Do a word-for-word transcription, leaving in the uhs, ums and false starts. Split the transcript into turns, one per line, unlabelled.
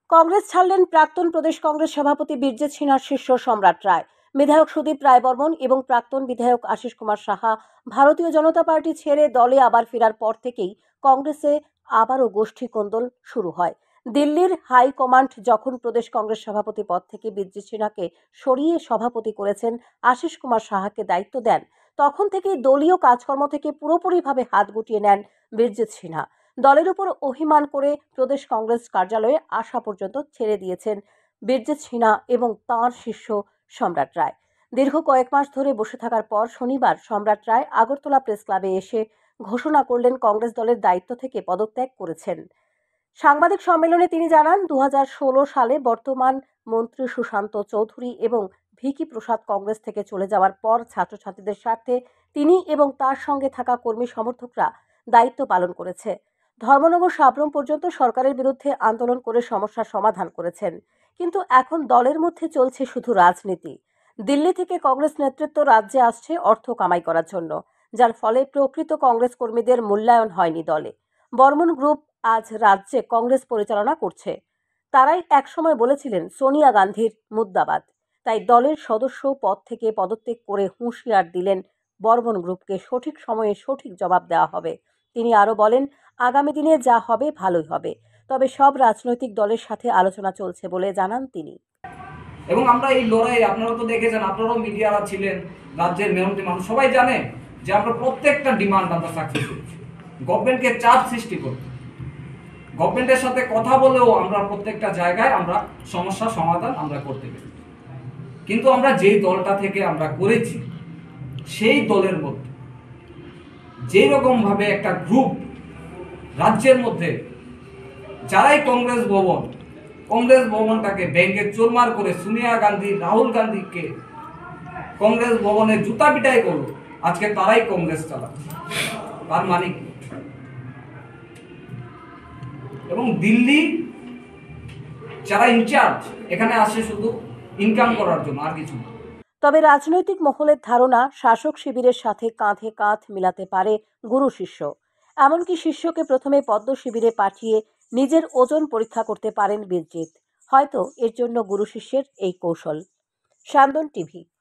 কংগ্রেস ছাড়লেন প্রাক্তন প্রদেশ কংগ্রেস সভাপতি বীরজিৎ সিনহার শিষ্য সম্রাট রায়। বিধায়ক সুদীপ রায় বর্মন এবং প্রাক্তন বিধায়ক আশিস কুমার সাহা ভারতীয় জনতা পার্টি ছেড়ে দলে আবার ফেরার পর থেকেই কংগ্রেসে আবারও গোষ্ঠী কোন্দল শুরু হয়। দিল্লির হাইকমান্ড যখন প্রদেশ কংগ্রেস সভাপতি পদ থেকে বীরজিৎ সিনহাকে সরিয়ে সভাপতি করেছেন, আশিস কুমার সাহাকে দায়িত্ব দেন, তখন থেকেই দলীয় কাজকর্ম থেকে পুরোপুরিভাবে হাত গুটিয়ে নেন বীরজিৎ সিনহা। দলের উপর অভিমান করে প্রদেশ কংগ্রেস কার্যালয়ে আসা পর্যন্ত ছেড়ে দিয়েছেন বীরজিৎ সিনহা এবং তাঁর শিষ্য সম্রাট রায়। দীর্ঘ কয়েক মাস ধরে বসে থাকার পর শনিবার সম্রাট রায় আগরতলা প্রেস ক্লাবে এসে ঘোষণা করলেন কংগ্রেস দলের দায়িত্ব থেকে পদত্যাগ করেছেন। সাংবাদিক সম্মেলনে তিনি জানান, দু হাজার ষোলো সালে বর্তমান মন্ত্রী সুশান্ত চৌধুরী এবং ভিকি প্রসাদ কংগ্রেস থেকে চলে যাওয়ার পর ছাত্রছাত্রীদের স্বার্থে তিনি এবং তার সঙ্গে থাকা কর্মী সমর্থকরা দায়িত্ব পালন করেছে। ধর্মনগর সাবরুম পর্যন্ত সরকারের বিরুদ্ধে আন্দোলন করে সমস্যার সমাধান করেছেন। কিন্তু এখন দলের মধ্যে চলছে শুধু রাজনীতি। দিল্লি থেকে কংগ্রেস নেতৃত্ব রাজ্যে আসছে অর্থ কামাই করার জন্য, যার ফলে প্রকৃত কংগ্রেস কর্মীদের মূল্যায়ন হয়নি দলে। বর্মন গ্রুপ আজ রাজ্যে কংগ্রেস পরিচালনা করছে। তারাই একসময় বলেছিলেন সোনিয়া গান্ধীর মুর্দাবাদ। তাই দলের সদস্য পদ থেকে পদত্যাগ করে হুঁশিয়ার দিলেন বর্মন গ্রুপকে সঠিক সময়ে সঠিক জবাব দেওয়া হবে। তিনি আরও বলেন, আগামী দিনে যা হবে ভালোই হবে, তবে সব রাজনৈতিক দলের সাথে আলোচনা চলছে বলে জানান তিনি।
এবং আমরা এই লড়াই, আপনারা তো দেখেছেন, আপনারাও মিডিয়ারা ছিলেন, রাজ্যের মেহনতি মানুষ সবাই জানে যে আমরা প্রত্যেকটা ডিমান্ড আমরা সাকসেস করছি। গভর্নমেন্টকে চাপ সৃষ্টি করতে, গভর্নমেন্টের সাথে কথা বলেও আমরা প্রত্যেকটা জায়গায় আমরা সমস্যার সমাধান আমরা করতে পেরেছি। কিন্তু আমরা যেই দলটা থেকে আমরা করেছি, সেই দলের মধ্যে যেই রকম ভাবে একটা গ্রুপ রাজ্যের মধ্যে, যারাই কংগ্রেস ভবন কংগ্রেস ভবনটাকে ব্যাংকে চোরমার করে সোনিয়া গান্ধী, রাহুল গান্ধীকে কংগ্রেস ভবনে জুতা পিটাই করলো, আজকে তারাই কংগ্রেস চালাচ্ছে। তার মানে কি? এবং দিল্লি যারা ইনচার্জ এখানে আসে শুধু ইনকাম করার জন্য, আর কিছু না।
তবে রাজনৈতিক মহলের ধারণা, শাসক শিবিরের সাথে কাঁধে কাঁধ মিলাতে পারে গুরু শিষ্য। এমনকি শিষ্যকে প্রথমে পদ্ম শিবিরে পাঠিয়ে নিজের ওজন পরীক্ষা করতে পারেন বীরজিৎ। হয়তো এর জন্য গুরু শিষ্যের এই কৌশল। সান্দন টিভি।